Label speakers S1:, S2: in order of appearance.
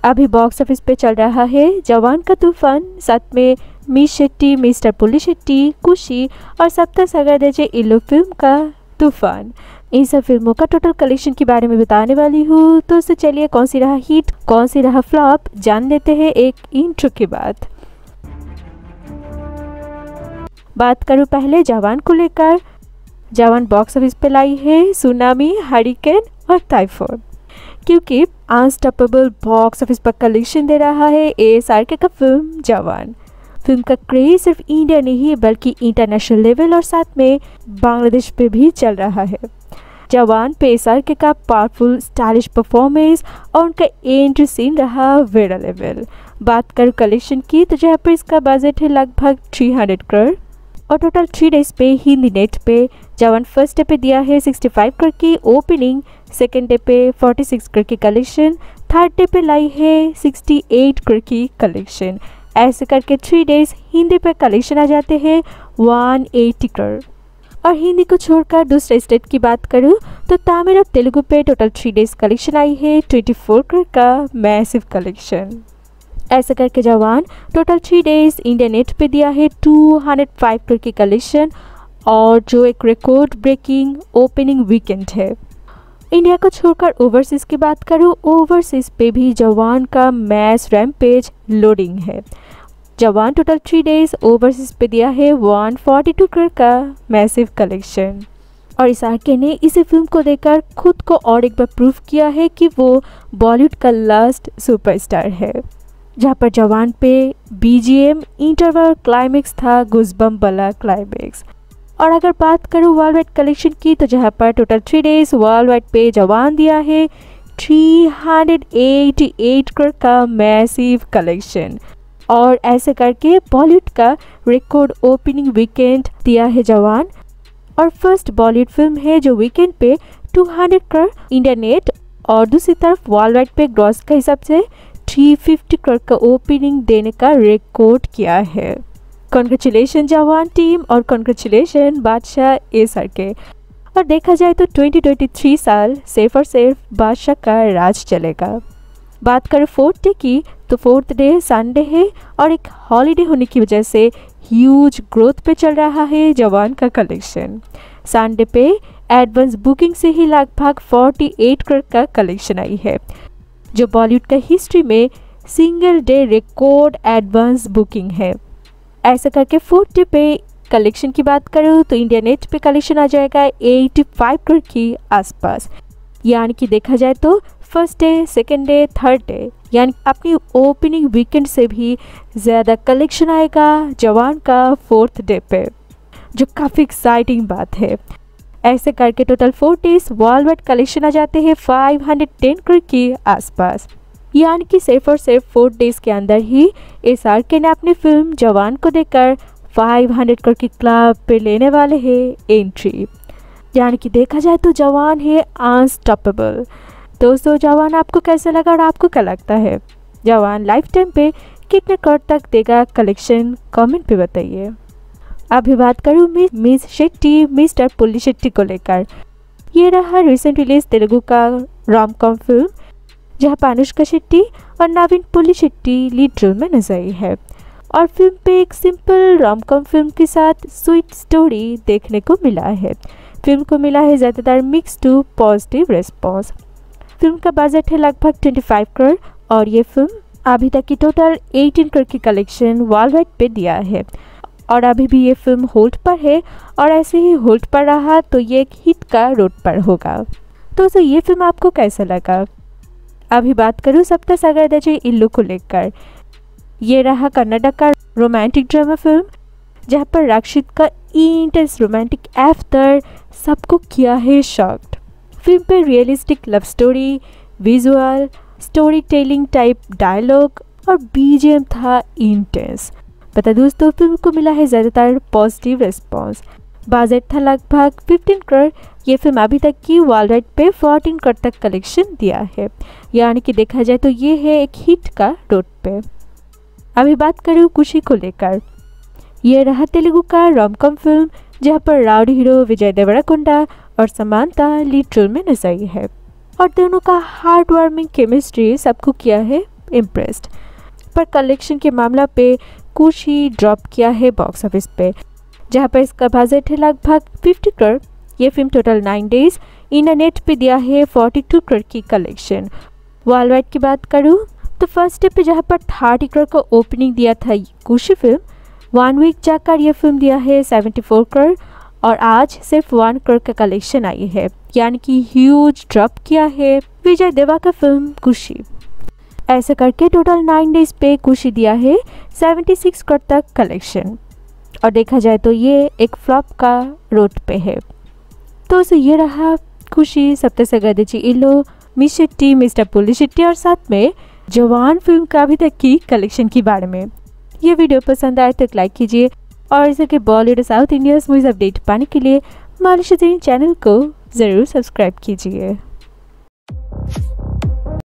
S1: अभी box office पे चल रहा है जवान का तूफान, साथ में मिस शेट्टी, मिस्टर पुलिशेट्टी, खुशी और सप्तसागर इल्लू फिल्म का तूफान। इन सब फिल्मों का टोटल कलेक्शन के बारे में बताने वाली हूँ। तो चलिए कौन सी रहा हिट, कौन सी रहा फ्लॉप, जान लेते हैं एक इंट्रो के बाद। बात करूँ पहले जवान को लेकर। जवान बॉक्स ऑफिस पे लाई है सुनामी, हरिकेन और टाइफोन, क्योंकि अनस्टॉपेबल बॉक्स ऑफिस पर कलेक्शन दे रहा है ASRK का फिल्म जवान। फिल्म का क्रेज सिर्फ इंडिया नहीं बल्कि इंटरनेशनल लेवल और साथ में बांग्लादेश पे भी चल रहा है। जवान पे ASRK का पावरफुल स्टाइलिश परफॉर्मेंस और उनका एंट्री सीन रहा वेरा लेवल। बात करूँ कलेक्शन की तो जहाँ पर इसका बजट है लगभग 300 करोड़ और टोटल 3 डेज पे हिंदी नेट पे जवान फर्स्ट डे पे दिया है 65 करोड़ की ओपनिंग, सेकेंड डे पे 46 करोड़ की कलेक्शन, थर्ड डे पे लाई है 68 करोड़ की कलेक्शन। ऐसे करके 3 डेज हिंदी पे कलेक्शन आ जाते हैं 180 करोड़। और हिंदी को छोड़कर दूसरे स्टेट की बात करूँ तो तमिल और तेलुगु पे टोटल 3 डेज कलेक्शन आई है 24 करोड़ का मैसिव कलेक्शन। ऐसा करके जवान टोटल 3 डेज इंडिया नेट पे दिया है 205 करोड़ की कलेक्शन और जो एक रिकॉर्ड ब्रेकिंग ओपनिंग वीकेंड है। इंडिया को छोड़कर ओवरसीज की बात करूँ, ओवरसीज पे भी जवान का मैस रैम्पेज लोडिंग है। जवान टोटल 3 डेज ओवरसीज पे दिया है 142 करोड़ का मैसिव कलेक्शन। और ASRK ने इसी फिल्म को लेकर खुद को और एक बार प्रूव किया है कि वो बॉलीवुड का लास्ट सुपरस्टार है, जहाँ पर जवान पे BGM इंटरवल क्लाइमेक्स था गुज़बम्प वाला क्लाइमेक्स। और अगर बात करूँ वर्ल्ड वाइड कलेक्शन की तो जहाँ पर टोटल 3 डेज वर्ल्ड वाइड पे जवान दिया है 388 करोड़ का मैसिव कलेक्शन। और ऐसे करके बॉलीवुड का रिकॉर्ड ओपनिंग वीकेंड दिया है जवान और फर्स्ट बॉलीवुड फिल्म है जो वीकेंड पे 200 करोड़ इंडिया नेट और दूसरी तरफ वर्ल्ड वाइड पे ग्रॉस का हिसाब से 350 करोड़ का ओपनिंग देने का रिकॉर्ड किया है। कॉन्ग्रेचुलेशन जवान टीम और कॉन्ग्रेचुलेशन बादशाह ASRK। और देखा जाए तो 2023 साल सिर्फ और सिर्फ बादशाह का राज चलेगा। बात करें फोर्थ डे की तो फोर्थ डे संडे है और एक हॉलीडे होने की वजह से ह्यूज ग्रोथ पे चल रहा है जवान का कलेक्शन। संडे पे एडवांस बुकिंग से ही लगभग 48 करोड़ का कलेक्शन आई है, जो बॉलीवुड का हिस्ट्री में single day record advance booking है। ऐसा करके फोर्थ डे पे कलेक्शन की बात करूँ तो इंडिया नेट पे कलेक्शन आ जाएगा 85 करोड़ की आसपास। यानी कि देखा जाए तो first day, second day, third day यानी अपनी ओपनिंग वीकेंड से भी ज़्यादा कलेक्शन आएगा जवान का फोर्थ डे पे, जो काफ़ी एक्साइटिंग बात है। ऐसे करके total 4 days worldwide collection आ जाते हैं 510 करोड़ की आसपास। यानी कि सिर्फ और सिर्फ 4 डेज के अंदर ही ASRK ने अपनी फिल्म जवान को देकर 500 करोड़ की क्लब पे लेने वाले हैं एंट्री। यानी कि देखा जाए तो जवान है अनस्टॉपेबल। दोस्तों जवान आपको कैसा लगा और आपको क्या लगता है जवान लाइफ टाइम पे कितने करोड़ तक देगा कलेक्शन, कमेंट पे बताइए। अभी बात करूँ मिस शेट्टी, मिस्टर पुलिशेट्टी को लेकर। ये रहा रिसेंट रिलीज तेलुगु का रोम कॉम फिल्म जहाँ पर अनुष्का शेट्टी और नवीन पुलिशेट्टी लीड रोल में नजर आई है। और फिल्म पे एक सिंपल रोम कॉम फिल्म के साथ स्वीट स्टोरी देखने को मिला है। फिल्म को मिला है ज़्यादातर mix to positive response. Film का बजट है लगभग 25 करोड़ और ये फिल्म अभी तक की टोटल 18 करोड़ की कलेक्शन वर्ल्ड वाइड पे दिया है। और अभी भी ये फिल्म होल्ड पर है और ऐसे ही होल्ड पर रहा तो ये एक हिट का रोड पर होगा। तो ये फिल्म आपको कैसा लगा? अभी बात करूँ सप्तसागर इल्लू को लेकर। ये रहा कन्नड़ा का रोमांटिक ड्रामा फिल्म जहाँ पर रक्षित का इंटेंस रोमांटिक एफ्टर सबको किया है शॉक्ड। फिल्म पे realistic love story, visual story telling type dialogue और BGM था इंटेंस। पता दोस्तों फिल्म को मिला है ज़्यादातर पॉजिटिव रिस्पॉन्स। बजट था लगभग 15 करोड़। ये फिल्म अभी तक की वर्ल्ड वाइड पे 14 करोड़ तक कलेक्शन दिया है। यानी कि देखा जाए तो ये है एक हिट का रोड पे। अभी बात करूँ खुशी को लेकर। ये रहा तेलुगु का रोम कॉम फिल्म जहाँ पर राउडी हीरो विजय देवरकोंडा और समांता लीड रोल में नजर आई है और दोनों का हार्ट वार्मिंग केमिस्ट्री सबको किया है इम्प्रेस्ड। पर कलेक्शन के मामला पे कुछ ही ड्रॉप किया है बॉक्स ऑफिस पे, जहाँ पर इसका बजट है लगभग 50 करोड़। ये film total 9 days India net पे दिया है 42 करोड़ की कलेक्शन। वर्ल्ड वाइड की बात करूँ तो फर्स्ट डे पे जहाँ पर 30 करोड़ का ओपनिंग दिया था कुशी फिल्म, 1 वीक जाकर यह फिल्म दिया है 74 करोड़ और आज सिर्फ 1 करोड़ का कलेक्शन आई है, यानी कि ह्यूज ड्रॉप किया है विजय देवा का फिल्म कुशी। ऐसे करके टोटल 9 डेज पे कुशी दिया है 76 करोड़ तक कलेक्शन और देखा जाए तो ये एक फ्लॉप का रोड पे है। तो ये रहा कुशी, सप्तस्य गदेची इल्लो, मिस शेट्टी, मिस्टर पुलिशेट्टी और साथ में जवान फिल्म का अभी तक की कलेक्शन के बारे में। ये वीडियो पसंद आए तो एक लाइक कीजिए और इसे के Bollywood South India movies update पाने के लिए मालिश चैनल को ज़रूर सब्सक्राइब कीजिए।